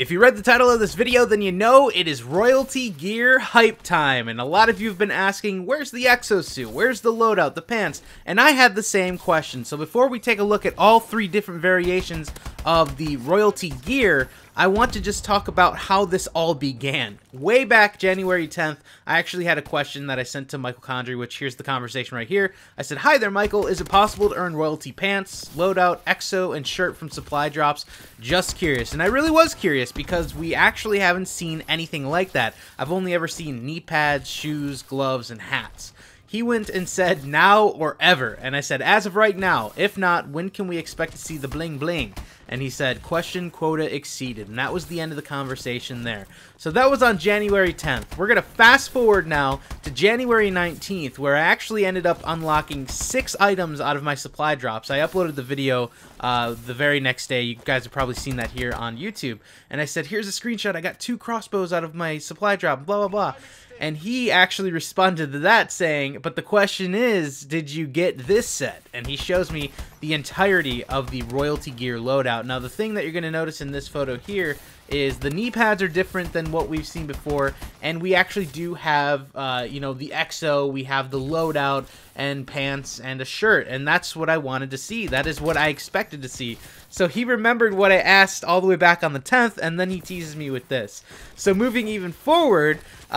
If you read the title of this video, then you know it is royalty gear hype time, and a lot of you have been asking, where's the exosuit, where's the loadout, the pants, and I had the same question. So before we take a look at all three different variations of the royalty gear, I want to just talk about how this all began. Way back January 10th, I actually had a question that I sent to Michael Condry, which here's the conversation right here. I said, hi there, Michael. Is it possible to earn royalty pants, loadout, exo, and shirt from supply drops? Just curious. And I really was curious because we actually haven't seen anything like that. I've only ever seen knee pads, shoes, gloves, and hats. He went and said, now or ever. And I said, as of right now. If not, when can we expect to see the bling bling? And he said, question quota exceeded. And that was the end of the conversation there. So that was on January 10th. We're going to fast forward now to January 19th, where I actually ended up unlocking 6 items out of my supply drops. I uploaded the video the very next day. You guys have probably seen that here on YouTube. And I said, here's a screenshot. I got 2 crossbows out of my supply drop, blah, blah, blah. And he actually responded to that saying, but the question is, did you get this set? And he shows me the entirety of the royalty gear loadout. Now, the thing that you're going to notice in this photo here is the knee pads are different than what we've seen before, and we actually do have, you know, the exo, we have the loadout, and pants, and a shirt, and that's what I wanted to see. That is what I expected to see. So he remembered what I asked all the way back on the 10th, and then he teases me with this. So moving even forward,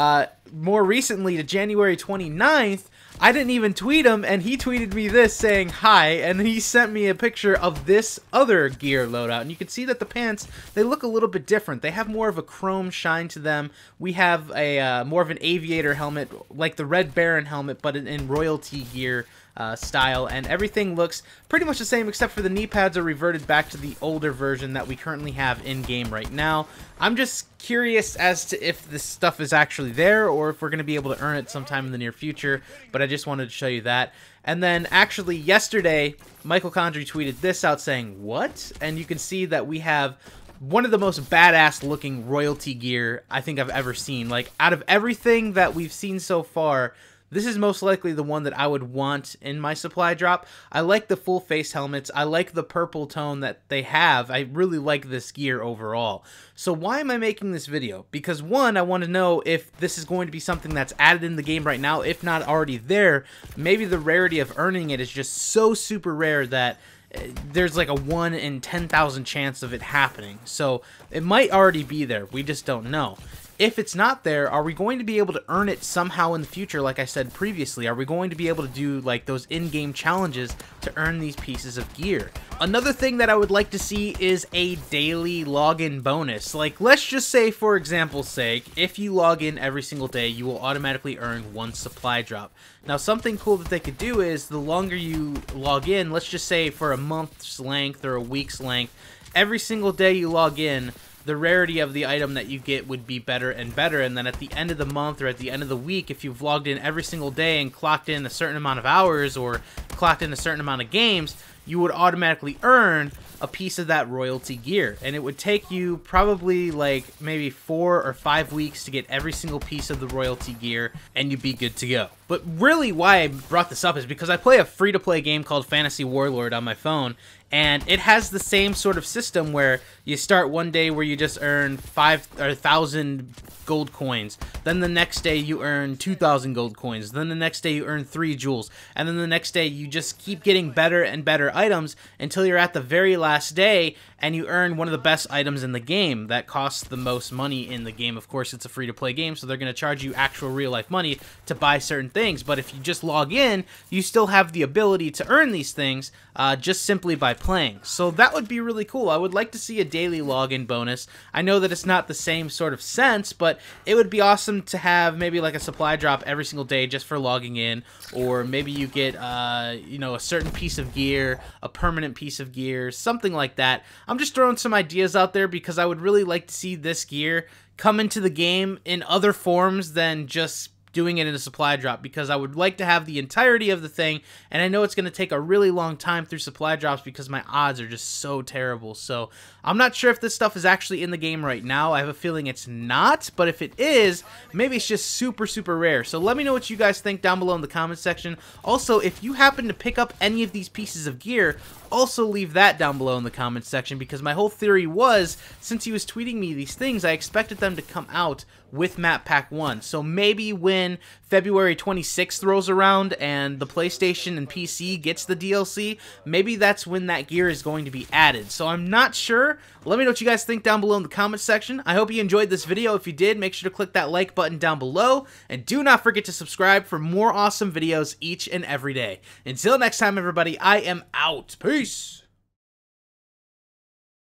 more recently to January 29th, I didn't even tweet him, and he tweeted me this saying hi, and he sent me a picture of this other gear loadout. And you can see that the pants, they look a little bit different. They have more of a chrome shine to them. We have a more of an aviator helmet, like the Red Baron helmet, but in royalty gear style, and everything looks pretty much the same except for the knee pads are reverted back to the older version that we currently have in game right now. I'm just curious as to if this stuff is actually there or if we're going to be able to earn it sometime in the near future, but I just wanted to show you that. And then actually yesterday, Michael Condry tweeted this out saying, what? And you can see that we have one of the most badass looking royalty gear I think I've ever seen. Like, out of everything that we've seen so far, this is most likely the one that I would want in my supply drop. I like the full face helmets. I like the purple tone that they have. I really like this gear overall. So why am I making this video? Because one, I want to know if this is going to be something that's added in the game right now. If not already there, maybe the rarity of earning it is just so super rare that there's like a 1 in 10,000 chance of it happening. So it might already be there. We just don't know. If it's not there, are we going to be able to earn it somehow in the future, like I said previously? Are we going to be able to do like those in-game challenges to earn these pieces of gear? Another thing that I would like to see is a daily login bonus. Like, let's just say, for example's sake, if you log in every single day, you will automatically earn 1 supply drop. Now, something cool that they could do is the longer you log in, let's just say for a month's length or a week's length, every single day you log in, the rarity of the item that you get would be better and better, and then at the end of the month or at the end of the week, if you've logged in every single day and clocked in a certain amount of hours or clocked in a certain amount of games, you would automatically earn a piece of that royalty gear. And it would take you probably like maybe 4 or 5 weeks to get every single piece of the royalty gear, and you'd be good to go. But really why I brought this up is because I play a free-to-play game called Fantasy Warlord on my phone, and it has the same sort of system where you start one day where you just earn 1,000 gold coins. Then the next day you earn 2,000 gold coins. Then the next day you earn 3 jewels. And then the next day you just keep getting better and better items until you're at the very last day and you earn one of the best items in the game that costs the most money in the game. Of course, it's a free-to-play game, so they're going to charge you actual real-life money to buy certain things. But if you just log in, you still have the ability to earn these things just simply by playing. So that would be really cool. I would like to see a daily login bonus. I know that it's not the same sort of sense, but it would be awesome to have maybe like a supply drop every single day just for logging in, or maybe you get you know, a certain piece of gear, a permanent piece of gear, something like that. I'm just throwing some ideas out there because I would really like to see this gear come into the game in other forms than just doing it in a supply drop, because I would like to have the entirety of the thing, and I know it's going to take a really long time through supply drops because my odds are just so terrible. So I'm not sure if this stuff is actually in the game right now. I have a feeling it's not, but if it is, maybe it's just super, super rare. So let me know what you guys think down below in the comment section. Also, if you happen to pick up any of these pieces of gear, also leave that down below in the comments section, because my whole theory was, since he was tweeting me these things, I expected them to come out with Map Pack 1. So maybe when February 26th rolls around and the PlayStation and PC gets the DLC, maybe that's when that gear is going to be added. So I'm not sure. Let me know what you guys think down below in the comments section. I hope you enjoyed this video. If you did, make sure to click that like button down below, and do not forget to subscribe for more awesome videos each and every day. Until next time, everybody, I am out. Peace!